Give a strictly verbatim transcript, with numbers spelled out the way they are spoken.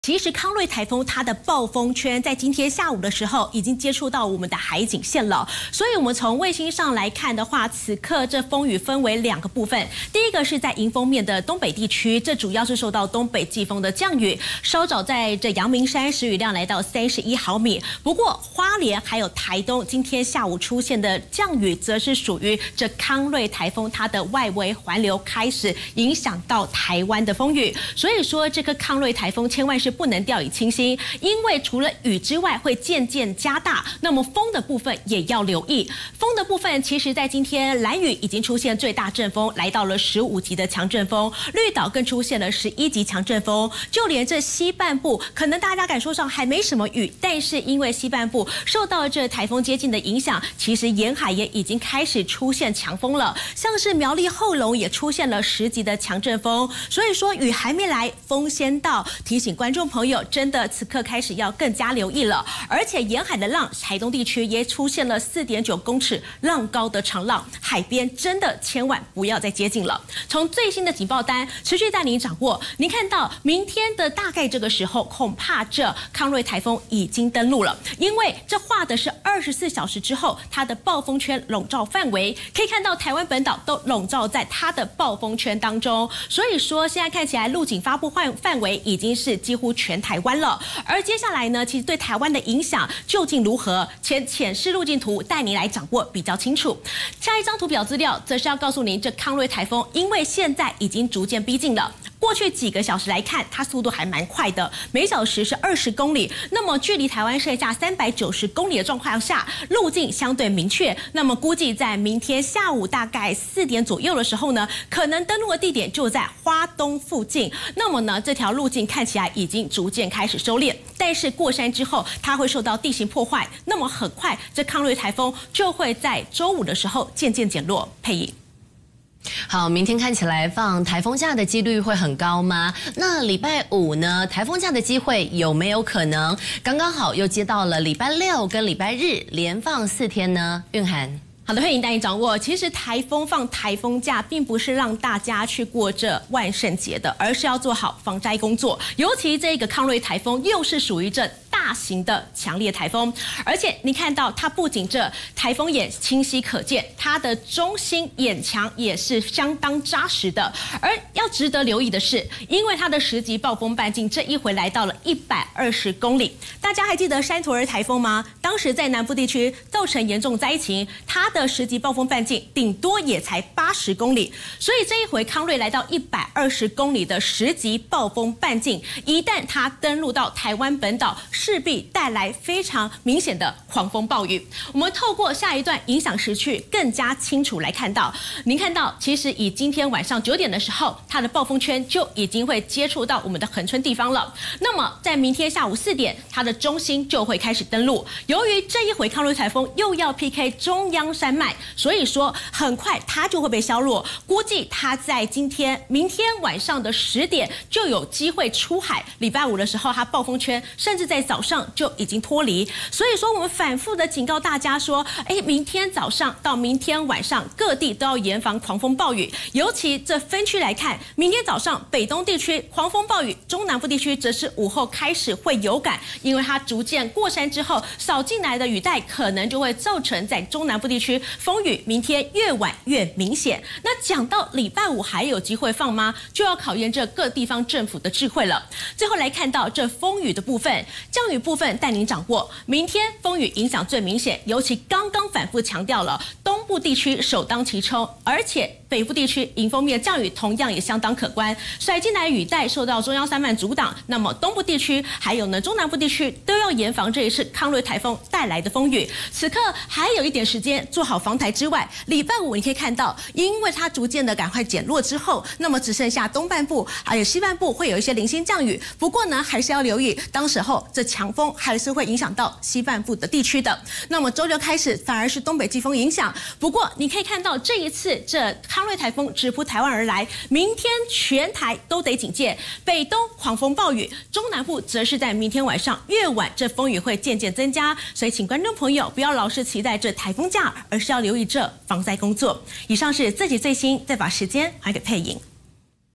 其实康瑞台风它的暴风圈在今天下午的时候已经接触到我们的海警线了，所以我们从卫星上来看的话，此刻这风雨分为两个部分。第一个是在迎风面的东北地区，这主要是受到东北季风的降雨，稍早在这阳明山时雨量来到三十一毫米。不过花莲还有台东今天下午出现的降雨，则是属于这康瑞台风它的外围环流开始影响到台湾的风雨。所以说这个康瑞台风千万是不能掉以轻心，因为除了雨之外会渐渐加大，那么风的部分也要留意。风的部分，其实在今天兰屿已经出现最大阵风，来到了十五级的强阵风，绿岛更出现了十一级强阵风，就连这西半部，可能大家感受上还没什么雨，但是因为西半部受到这台风接近的影响，其实沿海也已经开始出现强风了，像是苗栗后龙也出现了十级的强阵风，所以说雨还没来，风先到，提醒观众朋友，真的此刻开始要更加留意了。而且沿海的浪，台东地区也出现了四点九公尺浪高的长浪，海边真的千万不要再接近了。从最新的警报单持续带您掌握，您看到明天的大概这个时候，恐怕这康瑞台风已经登陆了，因为这画的是二十四小时之后它的暴风圈笼罩范围，可以看到台湾本岛都笼罩在它的暴风圈当中，所以说现在看起来陆警发布范范围已经是几乎全台湾了。而接下来呢，其实对台湾的影响究竟如何？前浅示路径图带您来掌握比较清楚。下一张图表资料则是要告诉您，这康瑞台风因为现在已经逐渐逼近了。过去几个小时来看，它速度还蛮快的，每小时是二十公里。那么距离台湾剩下三百九十公里的状况下，路径相对明确。那么估计在明天下午大概四点左右的时候呢，可能登陆的地点就在花东附近。那么呢，这条路径看起来已经逐渐开始收敛，但是过山之后，它会受到地形破坏。那么很快，这康瑞台风就会在周五的时候渐渐减弱。配音。 好，明天看起来放台风假的几率会很高吗？那礼拜五呢？台风假的机会有没有可能？刚刚好又接到了礼拜六跟礼拜日连放四天呢？韵涵。 好的，欢迎带你掌握。其实台风放台风假，并不是让大家去过这万圣节的，而是要做好防灾工作。尤其这个康瑞台风，又是属于这大型的强烈台风，而且你看到它不仅这台风眼清晰可见，它的中心眼墙也是相当扎实的。而要值得留意的是，因为它的十级暴风半径这一回来到了一百二十公里，大家还记得山图儿台风吗？当时在南部地区造成严重灾情，它的十级暴风半径顶多也才八十公里，所以这一回康瑞来到一百二十公里的十级暴风半径，一旦它登陆到台湾本岛，势必带来非常明显的狂风暴雨。我们透过下一段影响时序更加清楚来看到，您看到其实以今天晚上九点的时候，它的暴风圈就已经会接触到我们的恒春地方了。那么在明天下午四点，它的中心就会开始登陆。由于这一回康瑞台风又要 P K 中央山脉，所以说很快它就会被削弱。估计它在今天、明天晚上的十点就有机会出海。礼拜五的时候，它暴风圈甚至在早上就已经脱离。所以说，我们反复的警告大家说，哎，明天早上到明天晚上，各地都要严防狂风暴雨。尤其这分区来看，明天早上北东地区狂风暴雨，中南部地区则是午后开始会有感，因为它逐渐过山之后，扫进来的雨带可能就会造成在中南部地区风雨明天越晚越明显。那讲到礼拜五还有机会放吗？就要考验这各地方政府的智慧了。最后来看到这风雨的部分，降雨部分带您掌握。明天风雨影响最明显，尤其刚刚反复强调了，东部地区首当其冲，而且北部地区迎风面降雨同样也相当可观，甩进来雨带受到中央山脉阻挡，那么东部地区还有呢中南部地区都要严防这一次康瑞台风带来的风雨。此刻还有一点时间做好防台之外，礼拜五你可以看到，因为它逐渐的赶快减弱之后，那么只剩下东半部还有西半部会有一些零星降雨，不过呢还是要留意，当时候这强风还是会影响到西半部的地区的。那么周六开始反而是东北季风影响，不过你可以看到这一次这康瑞台风直扑台湾而来，明天全台都得警戒，北东狂风暴雨，中南部则是在明天晚上越晚这风雨会渐渐增加，所以请观众朋友不要老是期待这台风假，而是要留意这防灾工作。以上是自己最新，再把时间还给配音。